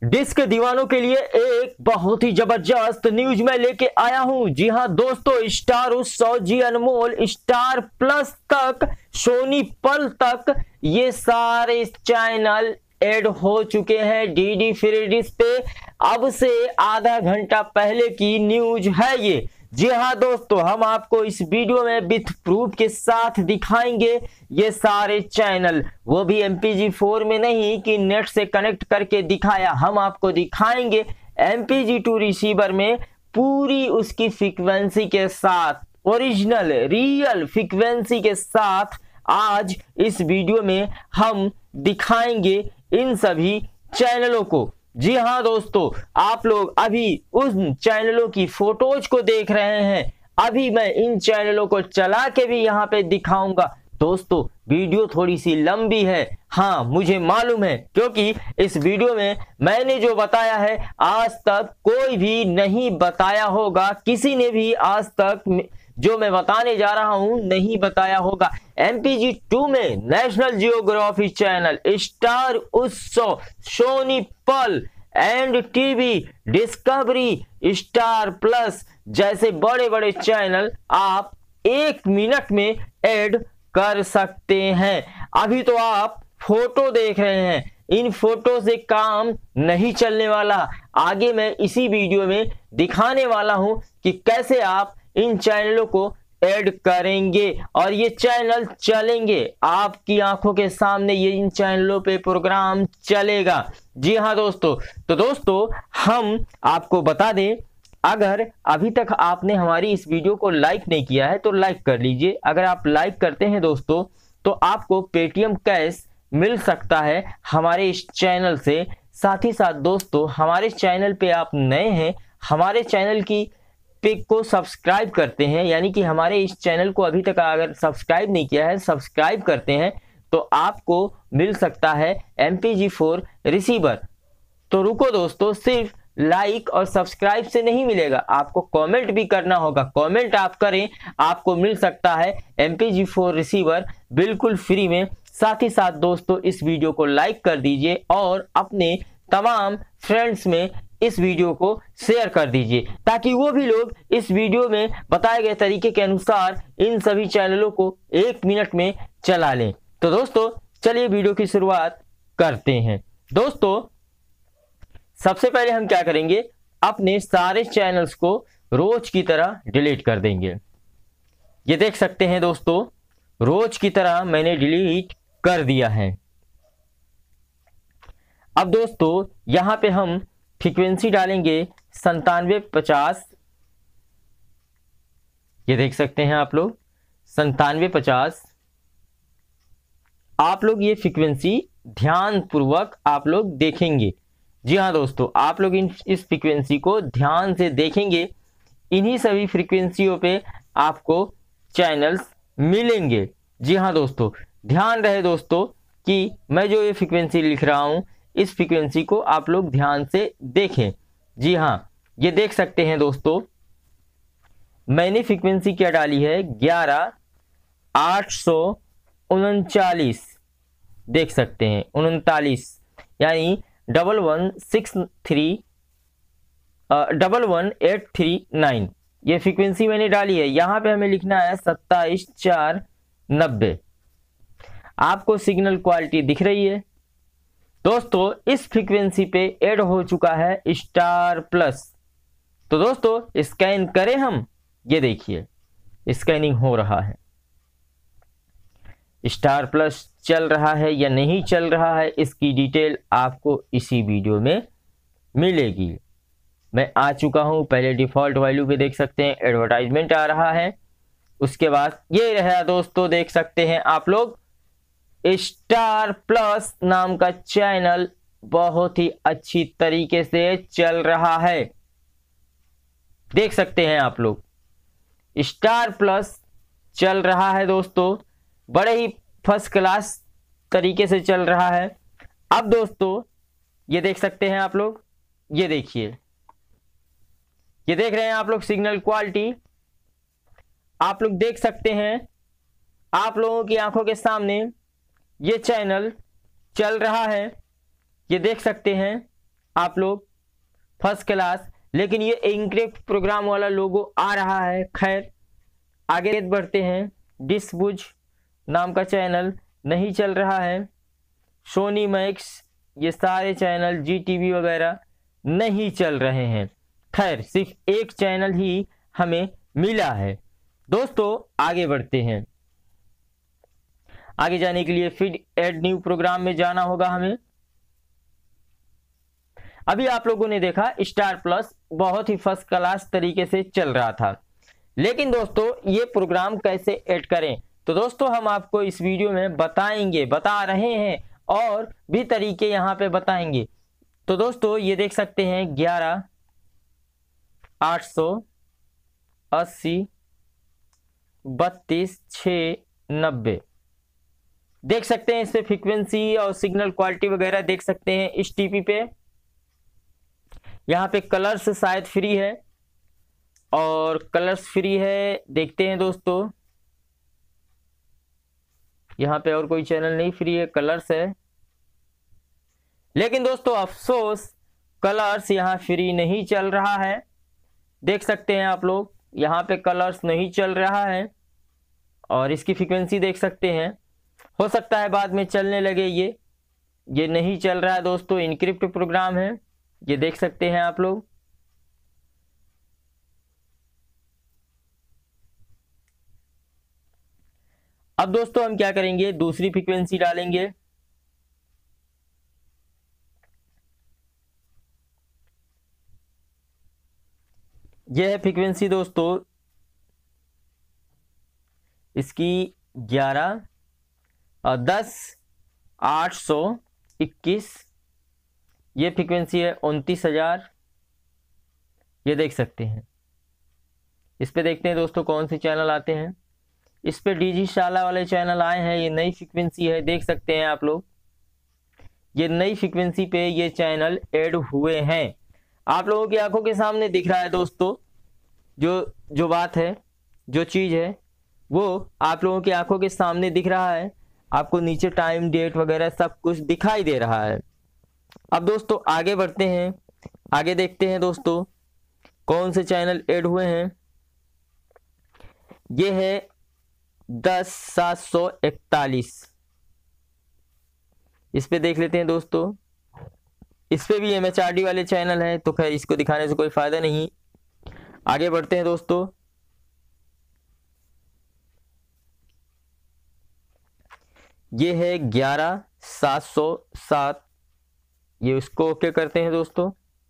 Dish के दीवानों के लिए एक बहुत ही जबरदस्त न्यूज मैं लेके आया हूं। जी हां दोस्तों, स्टार उत्सव, जी अनमोल, स्टार प्लस तक, सोनी पल तक, ये सारे चैनल ऐड हो चुके हैं डीडी फ्री डिश पे। अब से आधा घंटा पहले की न्यूज है ये। जी हाँ दोस्तों, हम आपको इस वीडियो में विथ प्रूफ के साथ दिखाएंगे ये सारे चैनल, वो भी MPG4 में नहीं कि नेट से कनेक्ट करके दिखाया, हम आपको दिखाएंगे MPG2 रिसीवर में पूरी उसकी फ्रीक्वेंसी के साथ, ओरिजिनल रियल फ्रीक्वेंसी के साथ। आज इस वीडियो में हम दिखाएंगे इन सभी चैनलों को। जी हाँ दोस्तों, आप लोग अभी उन चैनलों की फोटोज को देख रहे हैं। अभी मैं इन चैनलों को चला के भी यहाँ पे दिखाऊंगा। दोस्तों वीडियो थोड़ी सी लंबी है, हाँ मुझे मालूम है, क्योंकि इस वीडियो में मैंने जो बताया है आज तक कोई भी नहीं बताया होगा, किसी ने भी आज तक जो मैं बताने जा रहा हूं नहीं बताया होगा। MPG2 में national geography channel, star Utsav, Sony Pal, and TV, Discovery, Star Plus जैसे बड़े बड़े चैनल आप 1 मिनट में ऐड कर सकते हैं। अभी तो आप फोटो देख रहे हैं, इन फोटो से काम नहीं चलने वाला। आगे मैं इसी वीडियो में दिखाने वाला हूं कि कैसे आप इन चैनलों को ऐड करेंगे और ये चैनल चलेंगे आपकी आंखों के सामने। ये इन चैनलों पे प्रोग्राम चलेगा। जी हाँ दोस्तों, तो दोस्तों हम आपको बता दें, अगर अभी तक आपने हमारी इस वीडियो को लाइक नहीं किया है तो लाइक कर लीजिए। अगर आप लाइक करते हैं दोस्तों तो आपको पेटीएम कैश मिल सकता है हमारे इस चैनल से। साथ ही साथ दोस्तों, हमारे चैनल पे आप नए हैं, हमारे चैनल की पिक को सब्सक्राइब करते हैं, यानी कि हमारे इस चैनल को अभी तक अगर सब्सक्राइब नहीं किया है, सब्सक्राइब करते हैं तो आपको मिल सकता है MPG4 रिसीवर। तो रुको दोस्तों, सिर्फ लाइक और सब्सक्राइब से नहीं मिलेगा, आपको कमेंट भी करना होगा। कमेंट आप करें, आपको मिल सकता है MPG4 रिसीवर बिल्कुल फ्री में। साथ ही साथ दोस्तों, इस वीडियो को लाइक कर दीजिए और अपने तमाम फ्रेंड्स में इस वीडियो को शेयर कर दीजिए, ताकि वो भी लोग इस वीडियो में बताए गए तरीके के अनुसार इन सभी चैनलों को 1 मिनट में चला लें। तो दोस्तों चलिए वीडियो की शुरुआत करते हैं। दोस्तों सबसे पहले हम क्या करेंगे, अपने सारे चैनल्स को रोज की तरह डिलीट कर देंगे। ये देख सकते हैं दोस्तों, रोज की तरह मैंने डिलीट कर दिया है। अब दोस्तों यहां पे हम फ्रीक्वेंसी डालेंगे 9750। ये देख सकते हैं आप लोग 9750। आप लोग ये फ्रीक्वेंसी ध्यान पूर्वक आप लोग देखेंगे। जी हाँ दोस्तों, आप लोग इस फ्रीक्वेंसी को ध्यान से देखेंगे। इन्हीं सभी फ्रीक्वेंसियों पे आपको चैनल्स मिलेंगे। जी हाँ दोस्तों, ध्यान रहे दोस्तों कि मैं जो ये फ्रीक्वेंसी लिख रहा हूं, इस फ्रीक्वेंसी को आप लोग ध्यान से देखें। जी हाँ, ये देख सकते हैं दोस्तों, मैंने फ्रीक्वेंसी क्या डाली है, 11839। देख सकते हैं 39, यानी 11839 ये फ्रीक्वेंसी मैंने डाली है। यहां पे हमें लिखना है 27490। आपको सिग्नल क्वालिटी दिख रही है दोस्तों। इस फ्रीक्वेंसी पे ऐड हो चुका है स्टार प्लस। तो दोस्तों स्कैन करें हम, ये देखिए स्कैनिंग हो रहा है। स्टार प्लस चल रहा है या नहीं चल रहा है, इसकी डिटेल आपको इसी वीडियो में मिलेगी। मैं आ चुका हूं, पहले डिफॉल्ट वैल्यू पे देख सकते हैं एडवर्टाइजमेंट आ रहा है। उसके बाद ये रहा दोस्तों, देख सकते हैं आप लोग स्टार प्लस नाम का चैनल बहुत ही अच्छी तरीके से चल रहा है। देख सकते हैं आप लोग स्टार प्लस चल रहा है दोस्तों, बड़े ही फर्स्ट क्लास तरीके से चल रहा है। अब दोस्तों ये देख सकते हैं आप लोग, ये देखिए, ये देख रहे हैं आप लोग सिग्नल क्वालिटी, आप लोग देख सकते हैं। आप लोगों की आंखों के सामने ये चैनल चल रहा है, ये देख सकते हैं आप लोग फर्स्ट क्लास, लेकिन ये इनकरेक्ट प्रोग्राम वाला लोगो आ रहा है। खैर आगे बढ़ते हैं। डिशबुज नाम का चैनल नहीं चल रहा है। सोनी मैक्स, ये सारे चैनल, जी टीवी वगैरह नहीं चल रहे हैं। खैर सिर्फ एक चैनल ही हमें मिला है। दोस्तों आगे बढ़ते हैं। आगे जाने के लिए फिर ऐड न्यू प्रोग्राम में जाना होगा हमें। अभी आप लोगों ने देखा स्टार प्लस बहुत ही फर्स्ट क्लास तरीके से चल रहा था, लेकिन दोस्तों ये प्रोग्राम कैसे ऐड करें, तो दोस्तों हम आपको इस वीडियो में बताएंगे, बता रहे हैं, और भी तरीके यहाँ पे बताएंगे। तो दोस्तों ये देख सकते हैं 11/880 32/690 देख सकते हैं। इस पे फ्रीक्वेंसी और सिग्नल क्वालिटी वगैरह देख सकते हैं। इस टीपी पे यहाँ पे कलर्स शायद फ्री है, और कलर्स फ्री है। देखते हैं दोस्तों, यहाँ पे और कोई चैनल नहीं फ्री है, कलर्स है। लेकिन दोस्तों अफसोस कलर्स यहाँ फ्री नहीं चल रहा है। देख सकते हैं आप लोग, यहाँ पे कलर्स नहीं चल रहा है, और इसकी फ्रीक्वेंसी देख सकते हैं। हो सकता है बाद में चलने लगे। ये नहीं चल रहा है दोस्तों, इनक्रिप्ट प्रोग्राम है, ये देख सकते हैं आप लोग। अब दोस्तों हम क्या करेंगे, दूसरी फ्रीक्वेंसी डालेंगे। यह है फ्रीक्वेंसी दोस्तों, इसकी 11/10/821 ये फ्रीक्वेंसी है। 29,000 ये देख सकते हैं। इस पे देखते हैं दोस्तों कौन से चैनल आते हैं। इस पे डीजी शाला वाले चैनल आए हैं। ये नई फ्रीक्वेंसी है, देख सकते हैं आप लोग। ये नई फ्रीक्वेंसी पे ये चैनल ऐड हुए हैं। आप लोगों की आंखों के सामने दिख रहा है दोस्तों। जो बात है, जो चीज़ है, वो आप लोगों की आंखों के सामने दिख रहा है। आपको नीचे टाइम, डेट वगैरह सब कुछ दिखाई दे रहा है। अब दोस्तों आगे बढ़ते हैं। आगे देखते हैं दोस्तों कौन से चैनल ऐड हुए हैं। ये है 10/741। इस पे देख लेते हैं दोस्तों। इस पे भी MHRD वाले चैनल हैं, तो खैर इसको दिखाने से कोई फायदा नहीं। आगे बढ़ते हैं दोस्तों। ये है 11/707। ये उसको ओके करते हैं दोस्तों।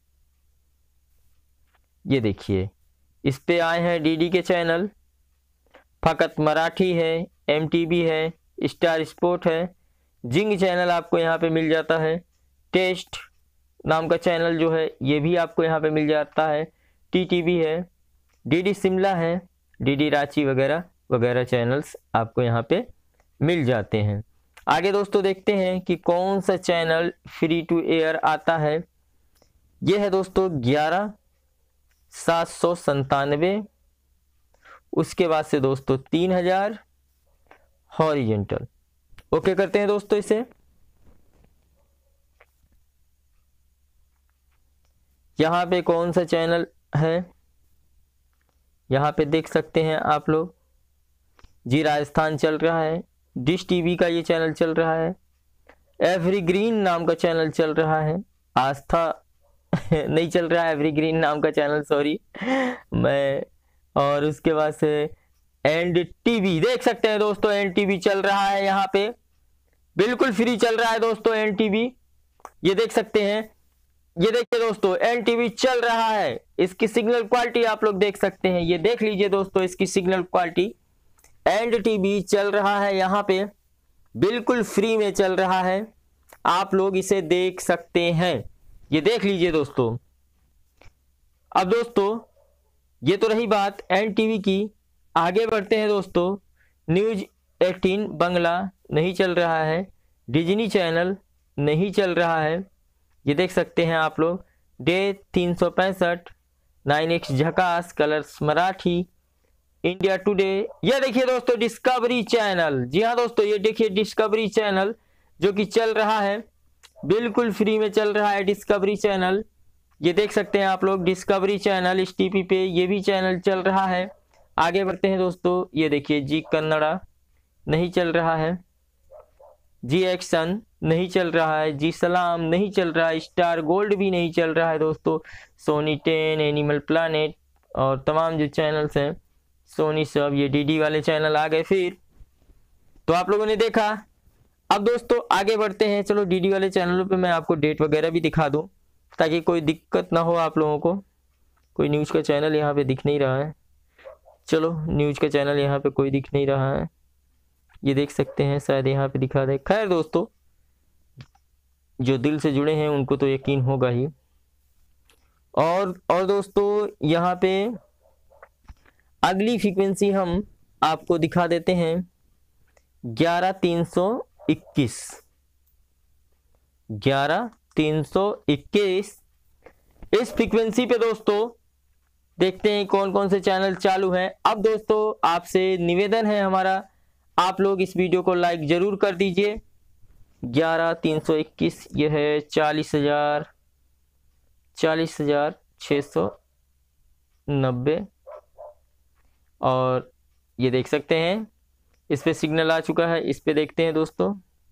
ये देखिए, इस पे आए हैं DD के चैनल, फकत मराठी है, MTV है, स्टार स्पोर्ट है, जिंग चैनल आपको यहाँ पे मिल जाता है, टेस्ट नाम का चैनल जो है ये भी आपको यहाँ पे मिल जाता है, TTV है, DD शिमला है, DD रांची वगैरह वगैरह चैनल्स आपको यहाँ पे मिल जाते हैं। आगे दोस्तों देखते हैं कि कौन सा चैनल फ्री टू एयर आता है। ये है दोस्तों 11/797। उसके बाद से दोस्तों 3000 हॉरिजेंटल। ओके करते हैं दोस्तों इसे। यहाँ पे कौन सा चैनल है, यहाँ पे देख सकते हैं आप लोग। जी राजस्थान चल रहा है, डिश टीवी का ये चैनल चल रहा है, एवरीग्रीन नाम का चैनल चल रहा है, आस्था नहीं चल रहा है, एवरीग्रीन नाम का चैनल, सॉरी मैं। और उसके बाद से NTV देख सकते हैं दोस्तों, NTV चल रहा है यहाँ पे, बिल्कुल फ्री चल रहा है दोस्तों NTV। ये देख सकते हैं, ये देखिए दोस्तों NTV चल रहा है। इसकी सिग्नल क्वालिटी आप लोग देख सकते हैं, ये देख लीजिए दोस्तों इसकी सिग्नल क्वालिटी। NTV चल रहा है यहाँ पे, बिल्कुल फ्री में चल रहा है, आप लोग इसे देख सकते हैं। ये देख लीजिए दोस्तों। अब दोस्तों ये तो रही बात NTV की। आगे बढ़ते हैं दोस्तों। न्यूज 18 बंगला नहीं चल रहा है, डिज्नी चैनल नहीं चल रहा है, ये देख सकते हैं आप लोग। डे 365, 9X झकास, कलर्स मराठी, इंडिया टुडे। ये देखिए दोस्तों डिस्कवरी चैनल, जी हाँ दोस्तों ये देखिए डिस्कवरी चैनल जो कि चल रहा है। बिल्कुल फ्री में चल रहा है डिस्कवरी चैनल। ये देख सकते हैं आप लोग, डिस्कवरी चैनल इस टीपी पे ये भी चैनल चल रहा है। आगे बढ़ते हैं दोस्तों, ये देखिए जी कन्नड़ा नहीं चल रहा है, जी एक्शन नहीं चल रहा है, जी सलाम नहीं चल रहा है, स्टार गोल्ड भी नहीं चल रहा है दोस्तों, सोनी 10, एनिमल प्लानेट और तमाम जो चैनल्स हैं सोनी सब, ये डीडी वाले चैनल आ गए फिर। तो आप लोगों ने देखा। अब दोस्तों आगे बढ़ते हैं, चलो डीडी वाले चैनलों पे मैं आपको डेट वगैरह भी दिखा दूं ताकि कोई दिक्कत ना हो आप लोगों को। कोई न्यूज़ का चैनल यहाँ पे दिख नहीं रहा है, चलो न्यूज़ का चैनल यहाँ पे कोई दिख नहीं रहा है, ये देख सकते हैं शायद यहाँ पे दिखा दे। खैर दोस्तों जो दिल से जुड़े हैं उनको तो यकीन होगा ही। और दोस्तों यहाँ पे अगली फ्रीक्वेंसी हम आपको दिखा देते हैं 11321। 11321 इस फ्रीक्वेंसी पे दोस्तों देखते हैं कौन कौन से चैनल चालू हैं। अब दोस्तों आपसे निवेदन है हमारा, आप लोग इस वीडियो को लाइक जरूर कर दीजिए। 11321 ये है 40,690 और ये देख सकते हैं इस पे सिग्नल आ चुका है। इस पे देखते हैं दोस्तों,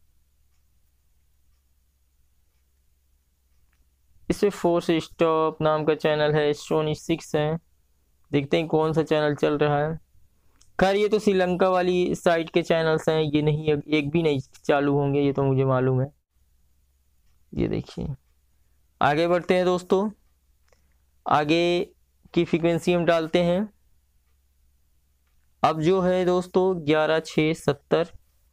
इस पे फोर्स स्टॉप नाम का चैनल है, सोनी 6 है, देखते हैं कौन सा चैनल चल रहा है। खैर ये तो श्रीलंका वाली साइट के चैनल्स हैं, ये नहीं एक भी नहीं चालू होंगे, ये तो मुझे मालूम है। ये देखिए आगे बढ़ते हैं दोस्तों, आगे की फ्रीक्वेंसी हम डालते हैं। अब जो है दोस्तों 11,670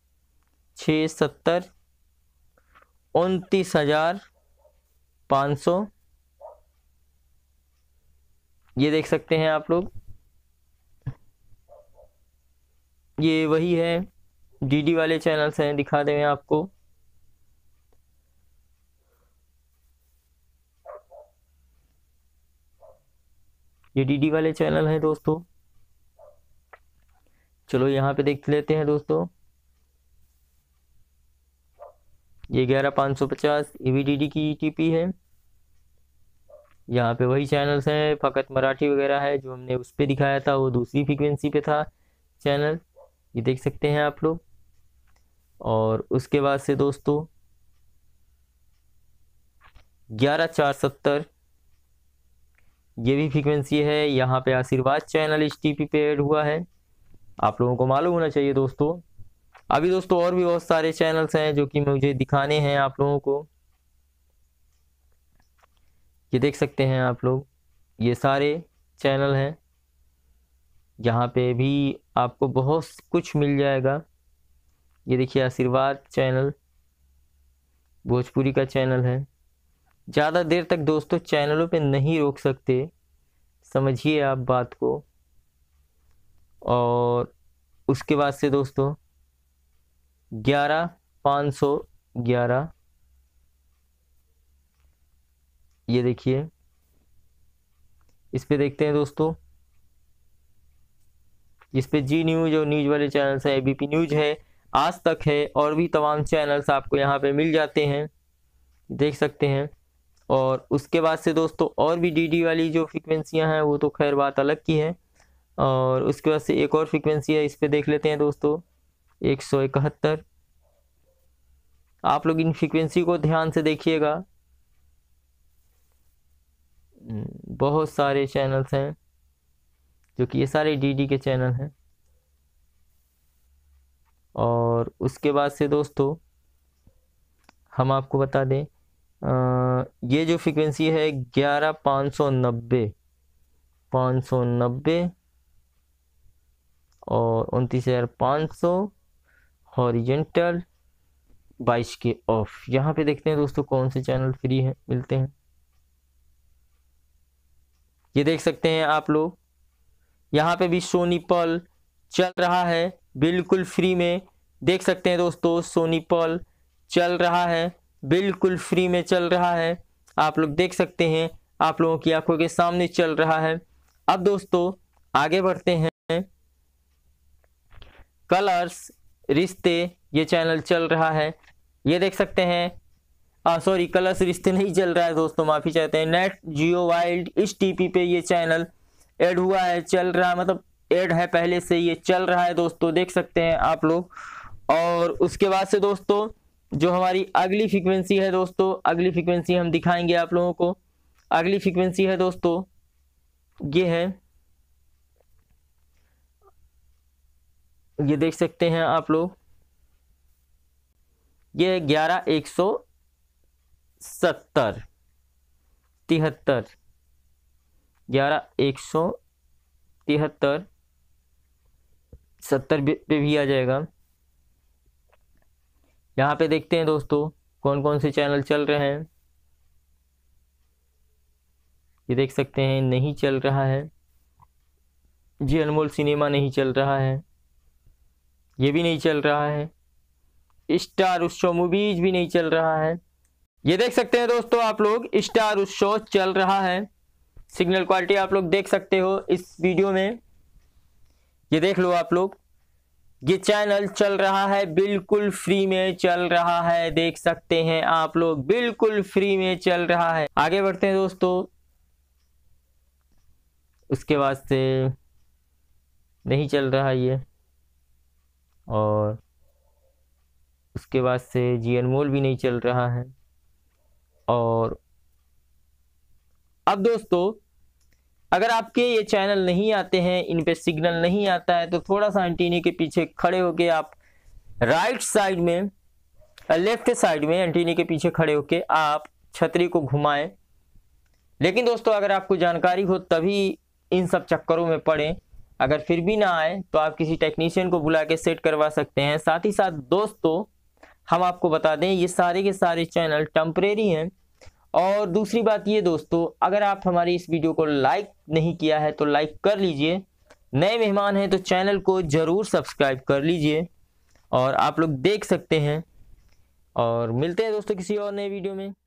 29,500 ये देख सकते हैं आप लोग, ये वही है डीडी वाले चैनल्स हैं, दिखा दें आपको। ये डीडी वाले चैनल हैं दोस्तों। चलो यहाँ पे देख लेते हैं दोस्तों, ये 11,550 ये भी डीडी की टीपी है। यहाँ पे वही चैनल्स हैं, फ़कत मराठी वगैरह है, जो हमने उस पर दिखाया था वो दूसरी फ्रीक्वेंसी पे था चैनल, ये देख सकते हैं आप लोग। और उसके बाद से दोस्तों 11,470 ये भी फ्रीक्वेंसी है। यहाँ पे आशीर्वाद चैनल इस टीपी पे ऐड हुआ है, आप लोगों को मालूम होना चाहिए दोस्तों। अभी दोस्तों और भी बहुत सारे चैनल्स हैं जो कि मुझे दिखाने हैं आप लोगों को, ये देख सकते हैं आप लोग, ये सारे चैनल हैं। यहाँ पे भी आपको बहुत कुछ मिल जाएगा। ये देखिए आशीर्वाद चैनल भोजपुरी का चैनल है। ज़्यादा देर तक दोस्तों चैनलों पे नहीं रोक सकते, समझिए आप बात को। और उसके बाद से दोस्तों 11,511 ये देखिए, इस पे देखते हैं दोस्तों, इस पे जी न्यूज़ और न्यूज़ वाले चैनल्स हैं, एबीपी न्यूज़ है, आज तक है और भी तमाम चैनल्स आपको यहाँ पे मिल जाते हैं, देख सकते हैं। और उसके बाद से दोस्तों और भी डीडी वाली जो फ्रीक्वेंसियाँ हैं वो तो खैर बात अलग की है। और उसके बाद से एक और फ्रीक्वेंसी है, इस पे देख लेते हैं दोस्तों 171। आप लोग इन फ्रीक्वेंसी को ध्यान से देखिएगा, बहुत सारे चैनल्स हैं जो कि ये सारे डीडी के चैनल हैं। और उसके बाद से दोस्तों हम आपको बता दें ये जो फ्रीक्वेंसी है 11,590 और 29,500 हॉरिजेंटल 22 के ऑफ। यहाँ पे देखते हैं दोस्तों कौन से चैनल फ्री हैं मिलते हैं, ये देख सकते हैं आप लोग। यहाँ पे भी सोनी पर्ल चल रहा है बिल्कुल फ्री में, देख सकते हैं दोस्तों सोनी पर्ल चल रहा है, बिल्कुल फ्री में चल रहा है, आप लोग देख सकते हैं, आप लोगों की आंखों के सामने चल रहा है। अब दोस्तों आगे बढ़ते हैं, कलर्स रिश्ते ये चैनल चल रहा है, ये देख सकते हैं सॉरी कलर्स रिश्ते नहीं चल रहा है दोस्तों, माफ़ी चाहते हैं। नेट जियो वाइल्ड इस टीपी पे ये चैनल ऐड हुआ है, चल रहा है, मतलब ऐड है पहले से, ये चल रहा है दोस्तों, देख सकते हैं आप लोग। और उसके बाद से दोस्तों जो हमारी अगली फ्रीक्वेंसी है दोस्तों, अगली फ्रीक्वेंसी हम दिखाएंगे आप लोगों को। अगली फ्रीक्वेंसी है दोस्तों, ये है, ये देख सकते हैं आप लोग, ये 11,170 73 11,173 70 पे भी आ जाएगा। यहाँ पे देखते हैं दोस्तों कौन कौन से चैनल चल रहे हैं। ये देख सकते हैं नहीं चल रहा है, जी अनमोल सिनेमा नहीं चल रहा है, ये भी नहीं चल रहा है, स्टार उत्सव मूवीज भी नहीं चल रहा है। ये देख सकते हैं दोस्तों आप लोग, स्टार उत्सव चल रहा है। सिग्नल क्वालिटी आप लोग देख सकते हो इस वीडियो में, ये देख लो आप लोग, ये चैनल चल रहा है, बिल्कुल फ्री में चल रहा है, देख सकते हैं आप लोग, बिल्कुल फ्री में चल रहा है। आगे बढ़ते हैं दोस्तों, उसके बाद से नहीं चल रहा ये, और उसके बाद से जी अनमोल भी नहीं चल रहा है। और अब दोस्तों अगर आपके ये चैनल नहीं आते हैं, इन पे सिग्नल नहीं आता है, तो थोड़ा सा एंटीना के पीछे खड़े होके आप राइट साइड में, लेफ्ट साइड में एंटीना के पीछे खड़े होके आप छतरी को घुमाएं। लेकिन दोस्तों अगर आपको जानकारी हो तभी इन सब चक्करों में पड़े, अगर फिर भी ना आए तो आप किसी टेक्नीशियन को बुला के सेट करवा सकते हैं। साथ ही साथ दोस्तों हम आपको बता दें ये सारे के सारे चैनल टेम्परेरी हैं। और दूसरी बात ये दोस्तों, अगर आप हमारी इस वीडियो को लाइक नहीं किया है तो लाइक कर लीजिए, नए मेहमान हैं तो चैनल को ज़रूर सब्सक्राइब कर लीजिए, और आप लोग देख सकते हैं। और मिलते हैं दोस्तों किसी और नए वीडियो में।